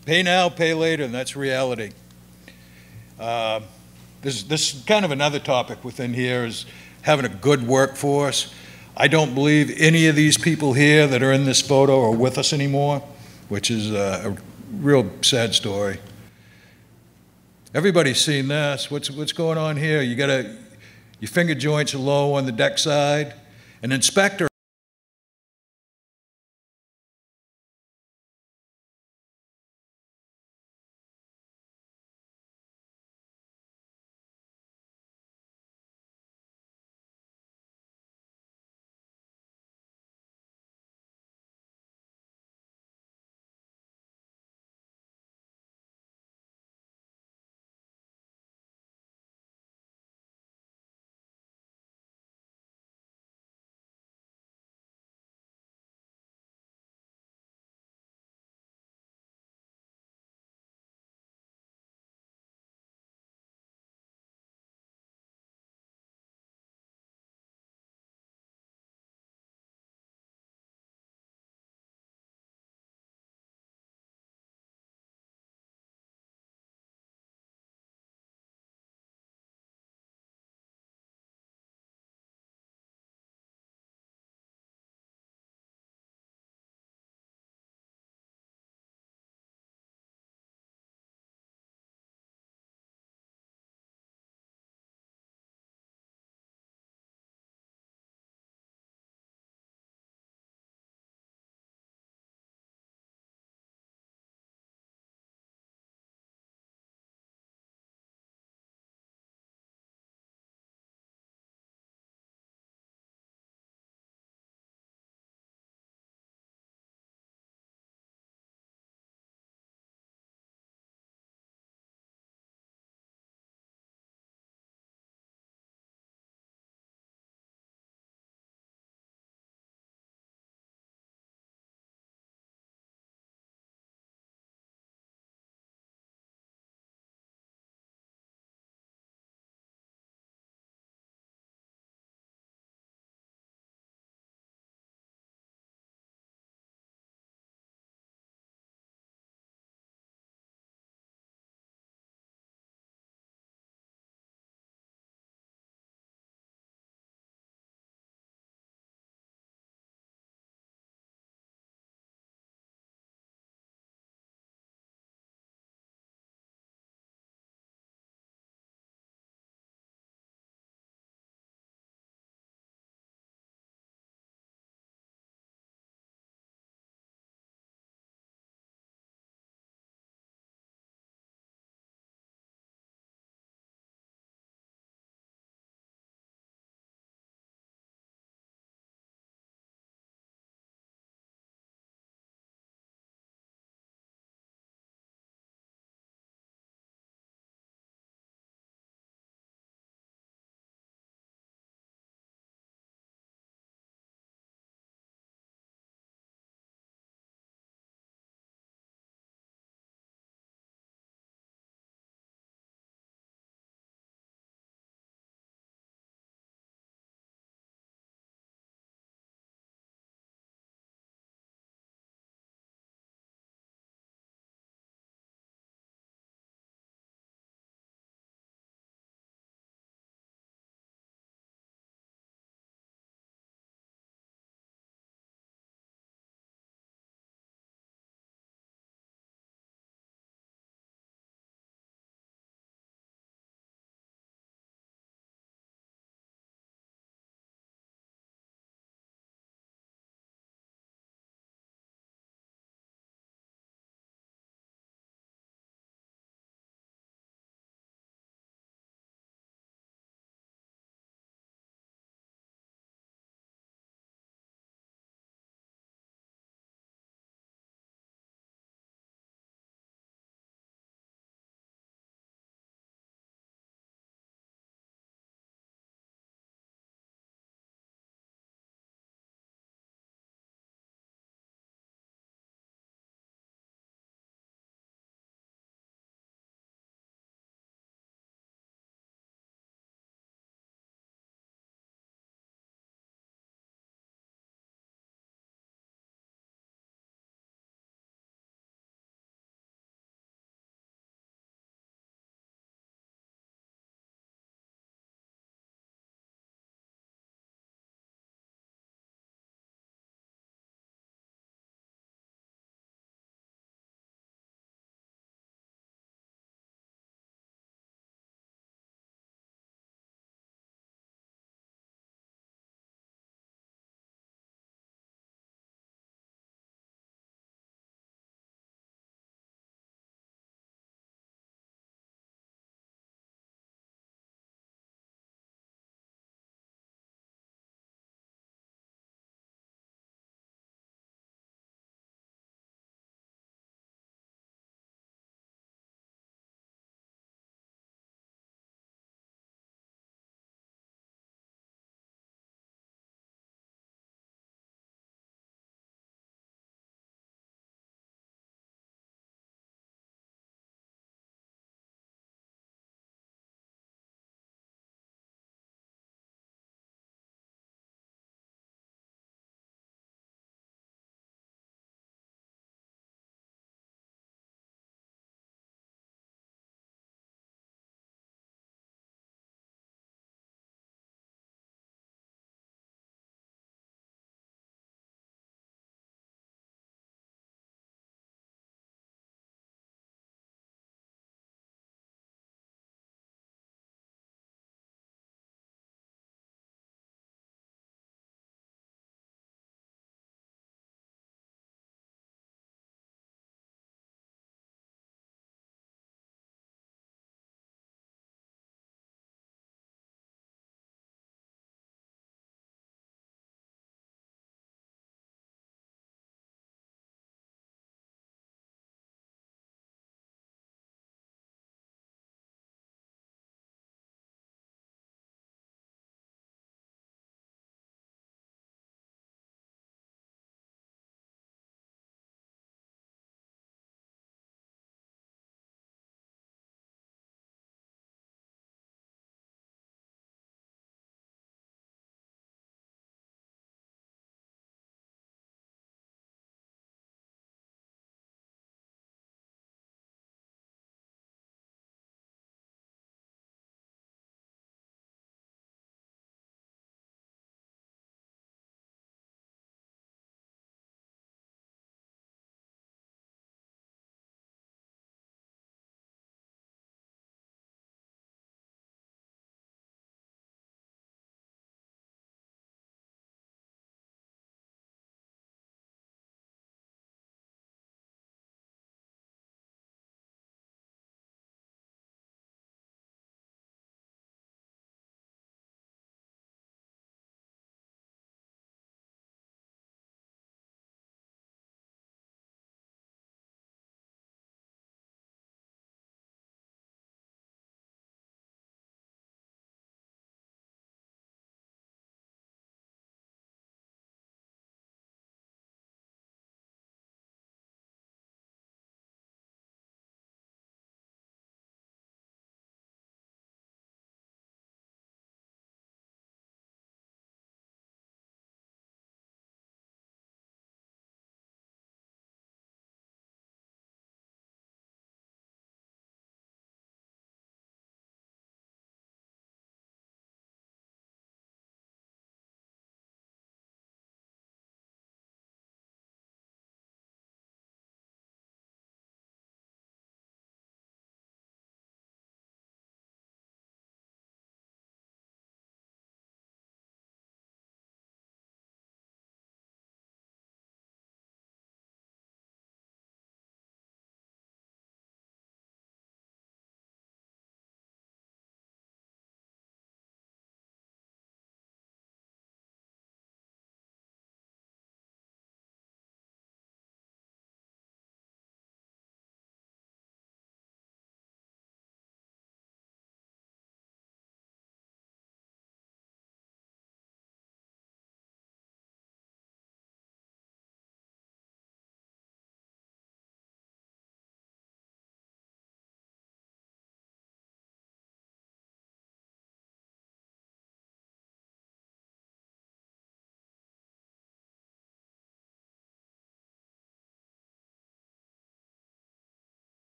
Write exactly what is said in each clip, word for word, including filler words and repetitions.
Pay now, pay later, and that's reality. Uh, this, this is kind of another topic within here is having a good workforce. I don't believe any of these people here that are in this photo are with us anymore, which is a, a real sad story. Everybody's seen this. What's, what's going on here? You got a, your finger joints are low on the deck side. An inspector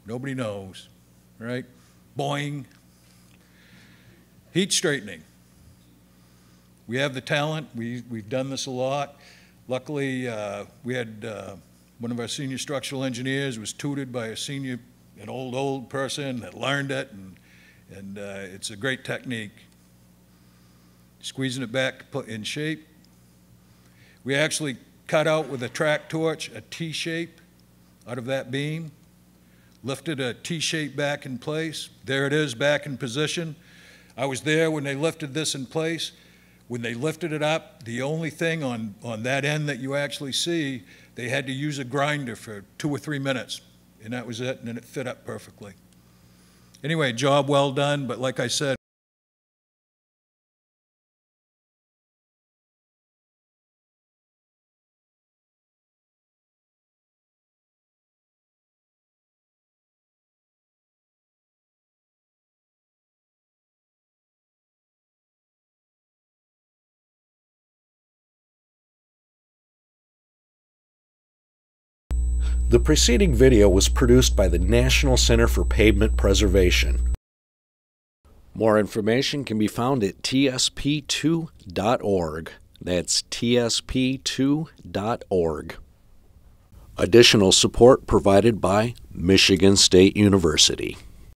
Nobody knows, right? Boing. Heat straightening. We have the talent. We, we've done this a lot. Luckily, uh, we had uh, one of our senior structural engineers was tutored by a senior, an old, old person that learned it, and, and uh, it's a great technique. Squeezing it back, put in shape. We actually cut out with a track torch a T-shape out of that beam, lifted a T-shape back in place. There it is, back in position. I was there when they lifted this in place. When they lifted it up, the only thing on, on that end that you actually see, they had to use a grinder for two or three minutes, and that was it, and then it fit up perfectly. Anyway, job well done, but like I said, The preceding video was produced by the National Center for Pavement Preservation. More information can be found at T S P two dot org. That's T S P two dot org. Additional support provided by Michigan State University.